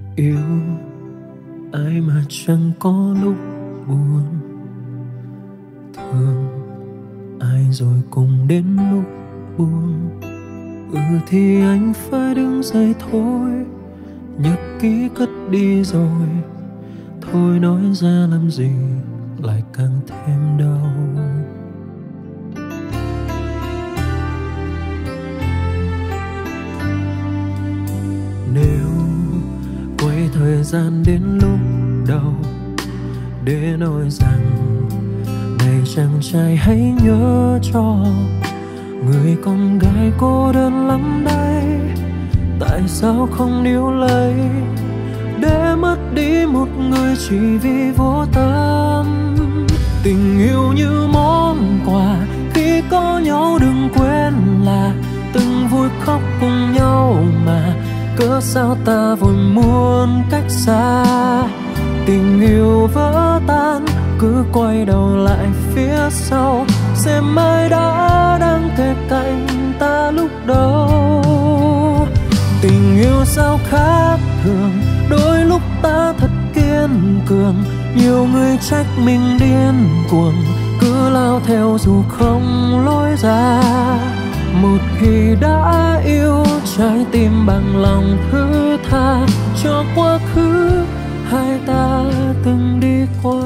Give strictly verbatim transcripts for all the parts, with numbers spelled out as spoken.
Yêu ai mà chẳng có lúc buồn, thương ai rồi cùng đến lúc buồn. Ừ thì anh phải đứng dậy thôi, nhật ký cất đi rồi, thôi nói ra làm gì lại càng thêm đau. Nếu quay thời gian đến lúc đầu để nói rằng này chàng trai hãy nhớ cho người con gái cô đơn lắm đây, tại sao không níu lấy để mất đi một người chỉ vì vô tâm. Tình yêu như món quà, khi có nhau đừng quên là từng vui khóc cùng nhau mà, cớ sao ta vội muốn cách xa. Tình yêu vỡ tan cứ quay đầu lại phía sau, xem ai đã đang kề cạnh ta lúc đầu. Tình yêu sao khác thường, đôi lúc ta thật kiên cường, nhiều người trách mình điên cuồng, cứ lao theo dù không lối ra. Một khi đã yêu, trái tim bằng lòng thứ tha cho quá khứ hai ta từng đi qua.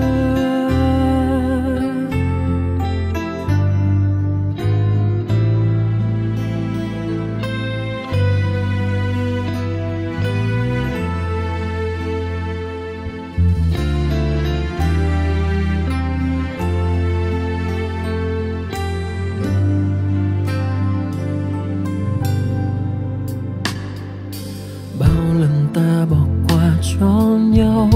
Ta bỏ qua cho nhau,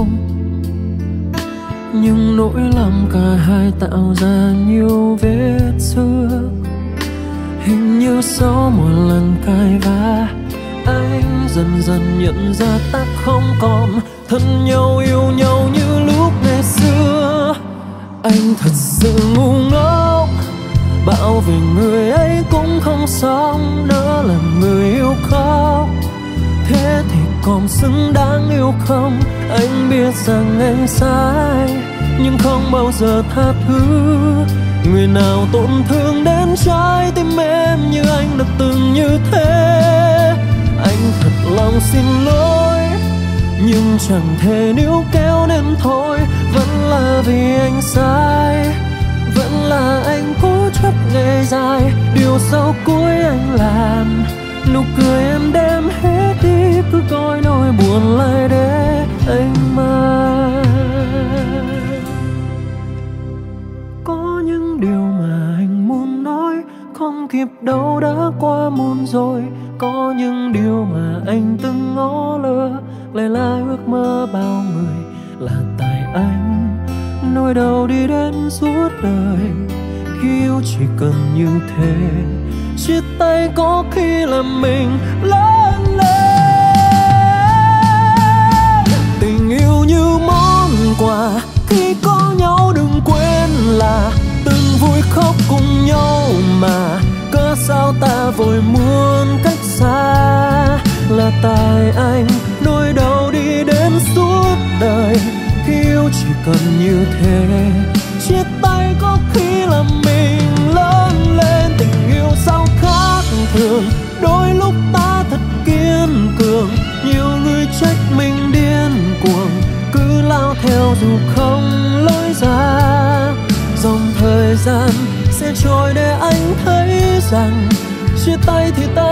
nhưng nỗi lòng cả hai tạo ra nhiều vết xước. Hình như sau một lần cãi vã, anh dần dần nhận ra ta không còn thân nhau yêu nhau như lúc ngày xưa. Anh thật sự ngu ngốc, bảo về người ấy cũng không xong, nữa là người yêu khóc. Thế thì còn xứng đáng yêu không? Anh biết rằng anh sai, nhưng không bao giờ tha thứ người nào tổn thương đến trái tim em như anh đã từng như thế. Anh thật lòng xin lỗi, nhưng chẳng thể níu kéo nên thôi. Vẫn là vì anh sai, vẫn là anh cố chấp ngày dài. Điều sau cuối anh làm, nụ cười em đem hết đi, cứ coi nỗi buồn lại để anh mang. Có những điều mà anh muốn nói, không kịp đâu đã qua muôn rồi. Có những điều mà anh từng ngó lơ, lại là ước mơ bao người, là tại anh nỗi đau đi đến suốt đời. Khi yêu chỉ cần như thế, chia tay có khi làm mình lớn lên. Tình yêu như món quà, khi có nhau đừng quên là từng vui khóc cùng nhau mà, cớ sao ta vội muốn cách xa. Là tại anh nỗi đau đi đến suốt đời. Khi yêu chỉ cần như thế, chia tay có khi làm mình lớn lên. Tình yêu sao khác thường, đôi lúc ta thật kiên cường, nhiều người trách mình điên cuồng, cứ lao theo dù không lối ra. Dòng thời gian sẽ trôi để anh thấy rằng chia tay thì ta